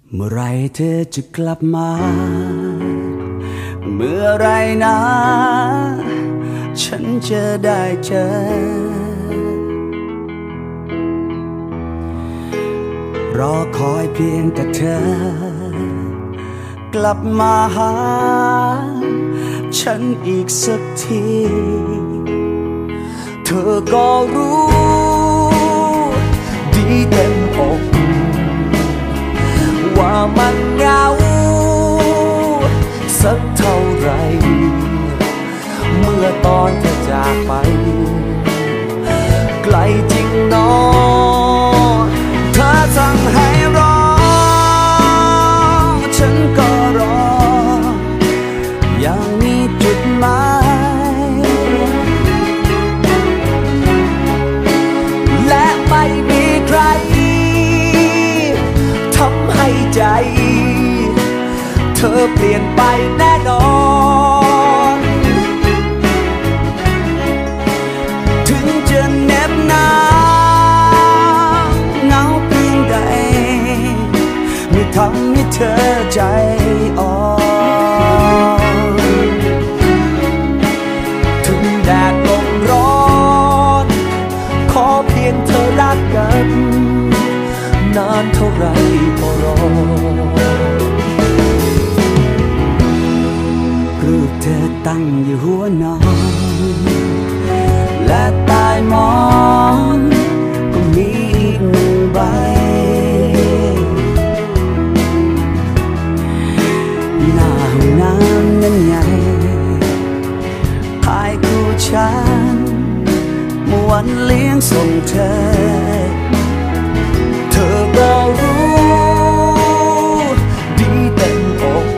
เมื่อไรเธอจะกลับมาเมื่อไรนะฉันจะได้เจอรอคอยเพียงแต่เธอกลับมาหาฉันอีกสักทีเธอก็รู้ดีเต็มอกว่ามันเหงาสักเท่าไรเมื่อตอนเธอจากไปไกลจริงหนอเธอสั่งให้รอฉันก็รอยังมีจุดหมายและไม่มีใครทำให้ใจเธอเปลี่ยนไปแน่นอนถึงจะเหน็บหนาวเหงาเพียงใดไม่ทำให้เธอใจอ่อนถึงแดดลมร้อนขอเพียงเธอรักกันนานเท่าไรก็รอรูปเธอตั้งอยู่หัวนอนและใต้หมอนก็มีอีกหนึ่งใบหน้าห้องน้ำนั้นใหญ่ถ่ายคู่ฉันเมื่อวันเลี้ยงส่งเธอเธอก็รู้ดีเต็มอก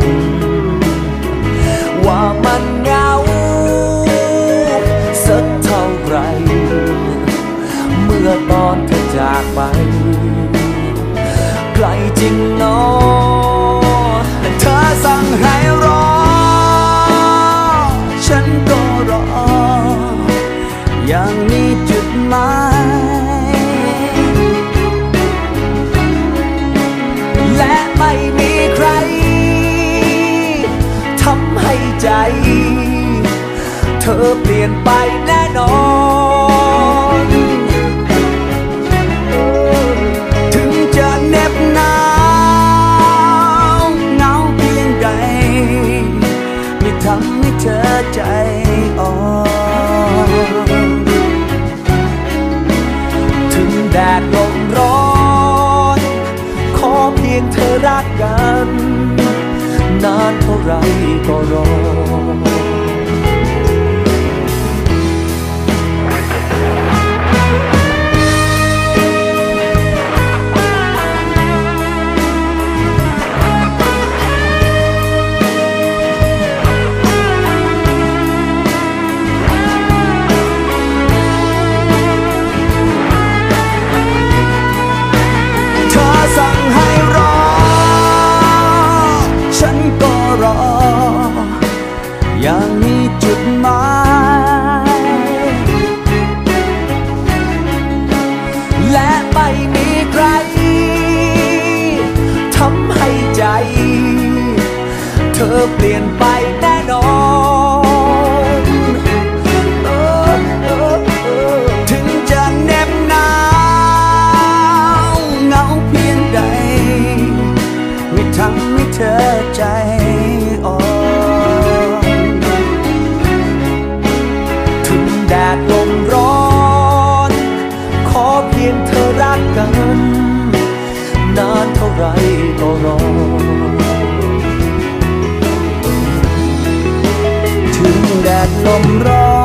ว่ามันเหงาสักเท่าไรเมื่อตอนเธอจากไปไกลจริงหนอเธอสั่งให้รอฉันก็รอยังมีจุดหมายและไม่มีใครทำให้ใจเธอเปลี่ยนไปแน่นอนถึงจะเหน็บหนาวเหงาเพียงใดไม่ทำให้เธอใจอ่อนถึงแดดลมร้อนขอเพียงเธอรักกันนานเท่าไรก็รอสั่งให้รอฉันก็รอยังมีจุดหมายและไม่มีใครทำให้ใจเธอเปลี่ยนไปแน่นอนถึงจะเหน็บหนาวเหงาเพียงใดไม่ทำให้เธอใจอ่อนถึงแดดลมร้อนขอเพียงเธอรักกันนานเท่าไรก็รอถึงแดดลมร้อน